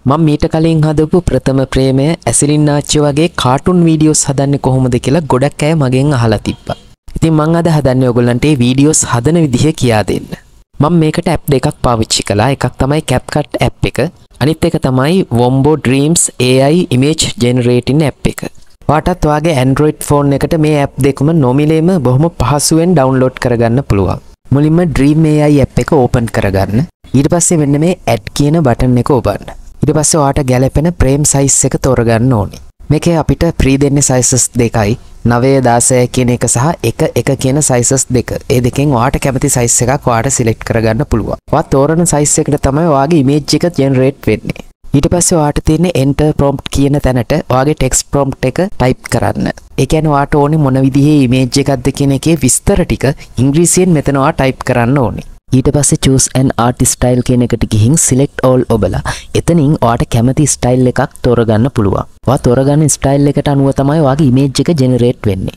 මම මීට කලින් හදපු ප්‍රථම ප්‍රේමය ඇසිලින් ආච්චි වගේ කාටුන් වීඩියෝස් හදන්නේ කොහොමද කියලා ගොඩක් අය මගෙන් අහලා තිබ්බා. ඉතින් මම අද හදන්නේ ඔයගොල්ලන්ට මේ වීඩියෝස් හදන විදිහ කියා දෙන්න. මම මේකට ඇප් දෙකක් පාවිච්චි කළා. එකක් තමයි CapCut ඇප් එක. අනිත් එක තමයි Wombo Dreams AI Image Generating app එක. ඔයාටත් ඔයාගේ Android phone එකට මේ ඇප් දෙකම නොමිලේම බොහොම පහසුවෙන් download කරගන්න පුළුවන්. මුලින්ම Dream AI ඇප් එක open කරගන්න. ඊට පස්සේ මෙන්න මේ add කියන බටන් එක ඔබන්න. ඊට පස්සේ ඔයාට ගැලපෙන frame size එක තෝරගන්න ඕනේ. මේකේ අපිට free දෙන්නේ sizes දෙකයි. 9 16 කියන එක සහ 1 1 කියන sizes දෙක. ඒ දෙකෙන් ඔයාට කැමති size එකක් ඔයාට select කරගන්න පුළුවන්. ඔයා තෝරන size එකට තමයි ඔයාගේ image එක generate වෙන්නේ. ඊට පස්සේ ඔයාට තියෙන්නේ enter prompt කියන තැනට ඔයාගේ text prompt එක type කරන්න. ඒ කියන්නේ ඔයාට ඕනේ මොන විදිහේ image එකක්ද කියන එකේ විස්තර ටික ඉංග්‍රීසියෙන් මෙතන ඔයා type කරන්න ඕනේ. ඊට පස්සේ choose an art style කියන එකට ගිහින් select all ඔබලා එතනින් ඔයාට කැමති style එකක් තෝරගන්න පුළුවන්. ඔයා තෝරගන්න style එකට අනුව තමයි ඔයාගේ image එක generate වෙන්නේ.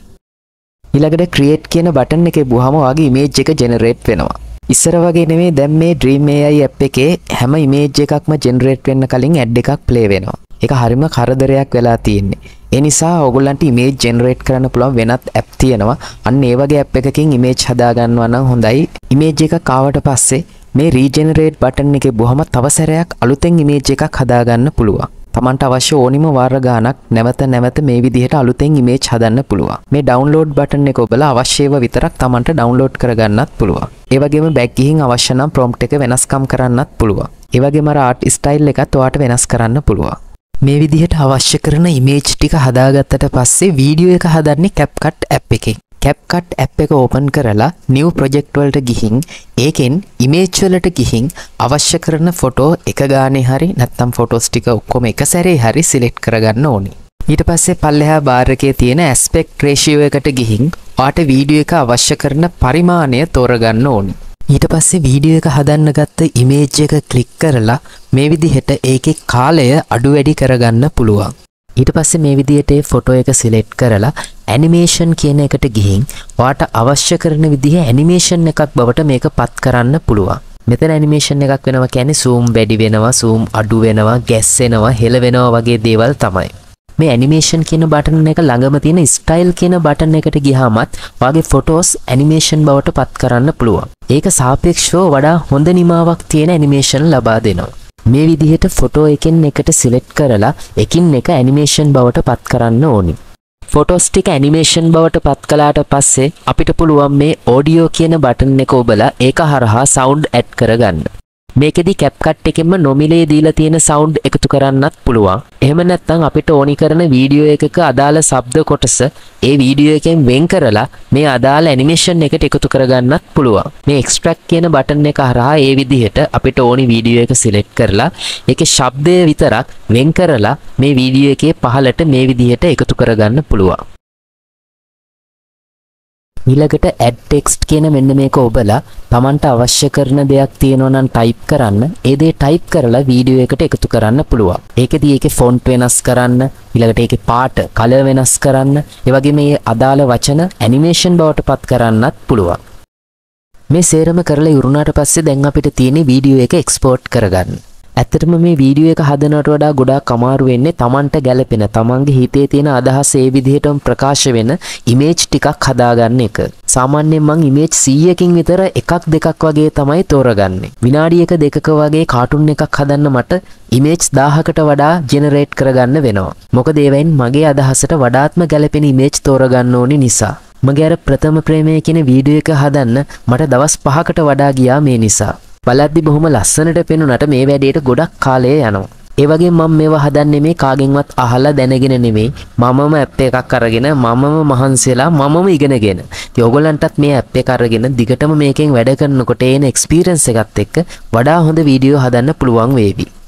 ඊළඟට create කියන බටන් එකේ බුවාම ඔයාගේ image එක generate වෙනවා. ඉස්සර වගේ නෙමෙයි දැන් මේ Dream AI app එකේ හැම image එකක්ම generate වෙන්න කලින් ad එකක් play වෙනවා. ඒක හරිම කරදරයක් වෙලා තියෙන්නේ. ඒ නිසා ඔයගොල්ලන්ට image generate කරන්න පුළුවන් වෙනත් app තියෙනවා. අන්න ඒ වගේ app එකකින් image හදා ගන්නවා නම් හොඳයි. image එකක් ආවට පස්සේ මේ regenerate button එකේ බොහොම තව සැරයක් අලුතෙන් image එකක් හදා ගන්න පුළුවන්. තමන්ට අවශ්‍ය ඕනිම වාර ගානක් නැවත මේ විදිහට අලුතෙන් image හදන්න පුළුවන්. මේ download button එක ඔබලා අවශ්‍ය ඒවා විතරක් තමන්ට download කරගන්නත් පුළුවන්. ඒ වගේම back ගිහින් අවශ්‍ය නම් prompt එක වෙනස්කම් කරන්නත් පුළුවන්. ඒ වගේම අර art style එකත් ඔයාට වෙනස් කරන්න පුළුවන්. මේ විදිහට අවශ්‍ය කරන image ටික හදාගත්තට පස්සේ වීඩියෝ එක හදන්නේ CapCut app එකෙන්. CapCut app එක open කරලා new project වලට ගිහින් ඒකෙන් image වලට ගිහින් අවශ්‍ය කරන photo එක ගානේ හරි නැත්නම් photos ටික ඔක්කොම එක සැරේ හරි select කරගන්න ඕනේ. ඊට පස්සේ පල්ලෙහා bar එකේ තියෙන aspect ratio එකට ගිහින් ඔයාට වීඩියෝ එක අවශ්‍ය කරන පරිමාණය තෝරගන්න ඕනේ. ඊට පස්සේ වීඩියෝ එක හදන්න ගත්ත image එක ක්ලික් කරලා මේ විදිහට ඒකේ කාලය අඩු වැඩි කරගන්න පුළුවන්. ඊට පස්සේ මේ විදිහට ඒ ෆොටෝ එක සිලෙක්ට් කරලා ඇනිමේෂන් කියන එකට ගිහින් ඔයාට අවශ්‍ය කරන විදිහේ ඇනිමේෂන් එකක් බවට මේක පත් කරන්න පුළුවන්. මෙතන ඇනිමේෂන් එකක් වෙනවා කියන්නේ zoom වැඩි වෙනවා, zoom අඩු වෙනවා, ගැස්සෙනවා, හෙල වෙනවා වගේ දේවල් තමයි. මේ ඇනිමේෂන් කියන බටන් එක ළඟම තියෙන ස්ටයිල් කියන බටන් එකට ගියාමත් ඔයාගේ ෆොටෝස් ඇනිමේෂන් බවට පත් කරන්න පුළුවන්. ඒක සාපේක්ෂව වඩා හොඳ නිමාවක් තියෙන ඇනිමේෂන් ලබා දෙනවා. මේ විදිහට ෆොටෝ එකෙන් එකට සිලෙක්ට් කරලා එකින් එක ඇනිමේෂන් බවට පත් කරන්න ඕනි. ෆොටෝස් ටික ඇනිමේෂන් බවට පත් කළාට පස්සේ අපිට පුළුවන් මේ ඔඩියෝ කියන බටන් එක ඔබලා ඒක හරහා සවුන්ඩ් ඇඩ් කරගන්න. මේකෙදි CapCut එකෙන්ම නොමිලේ දීලා තියෙන සවුන්ඩ් එකතු කරන්නත් පුළුවන්. එහෙම නැත්නම් අපිට ඕනි කරන වීඩියෝ එකක අදාළ ශබ්ද කොටස ඒ වීඩියෝ එකෙන් වෙන් කරලා මේ අදාළ ඇනිමේෂන් එකට එකතු කරගන්නත් පුළුවන්. මේ extract කියන බටන් එක හරහා ඒ විදිහට අපිට ඕනි වීඩියෝ එක සිලෙක්ට් කරලා ඒකේ ශබ්දය විතරක් වෙන් කරලා මේ වීඩියෝ එකේ පහළට මේ විදිහට එකතු කරගන්න පුළුවන්. ඊළඟට add text කියන මෙන්න මේක ඔබලා Tamanට අවශ්‍ය කරන දෙයක් තියෙනවා නම් type කරන්න. ඒ දේ type කරලා වීඩියෝ එකට එකතු කරන්න පුළුවන්. ඒකෙදී ඒකේ font වෙනස් කරන්න, ඊළඟට ඒකේ පාට color වෙනස් කරන්න, ඒ වගේම මේ අදාළ වචන animation බවට පත් කරන්නත් පුළුවන්. මේ සේරම කරලා ඉවරුණාට පස්සේ දැන් අපිට තියෙන්නේ වීඩියෝ එක export කරගන්න. ඇත්තටම මේ වීඩියෝ එක හදනවට වඩා ගොඩාක් අමාරු වෙන්නේ Tamanට ගැළපෙන, Tamanගේ හිතේ තියෙන අදහස ඒ විදිහටම ප්‍රකාශ වෙන image ටිකක් හදාගන්න එක. සාමාන්‍යයෙන් මම image 100කින් විතර එකක් දෙකක් වගේ තමයි තෝරගන්නේ. විනාඩි 1-2ක වගේ කාටුන් එකක් හදන්න මට image 1000කට වඩා generate කරගන්න වෙනවා. මොකද ඒවෙන් මගේ අදහසට වඩාත්ම ගැළපෙන image තෝරගන්න ඕනි නිසා. මගේ අර ප්‍රථම ප්‍රේමය කියන වීඩියෝ එක හදන්න මට දවස් 5කට වඩා ගියා මේ නිසා. බලද්දි බොහොම ලස්සනට පෙනුනට මේ වැඩේට ගොඩක් කාලය යනවා. ඒ වගේම මම මේවා හදන්නේ මේ කාගෙන්වත් අහලා දැනගෙන නෙමෙයි. මමම ඇප් එකක් අරගෙන මමම මහන්සියලා මමම ඉගෙනගෙන. ඉතින් ඔයගොල්ලන්ටත් මේ ඇප් එක අරගෙන දිගටම මේකෙන් වැඩ කරනකොට එන එක්ස්පීරියන්ස් එකත් එක්ක වඩා හොඳ වීඩියෝ හදන්න පුළුවන් වේවි.